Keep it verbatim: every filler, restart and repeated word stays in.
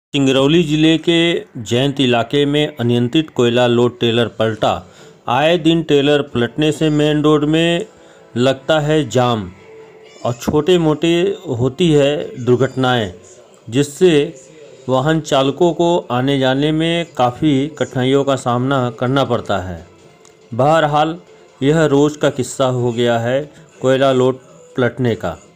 सिंगरौली जिले के जैंत इलाके में अनियंत्रित कोयला लोड ट्रेलर पलटा। आए दिन ट्रेलर पलटने से मेन रोड में लगता है जाम और छोटे मोटे होती है दुर्घटनाएं, जिससे वाहन चालकों को आने जाने में काफ़ी कठिनाइयों का सामना करना पड़ता है। बहरहाल यह रोज़ का किस्सा हो गया है कोयला लोड पलटने का।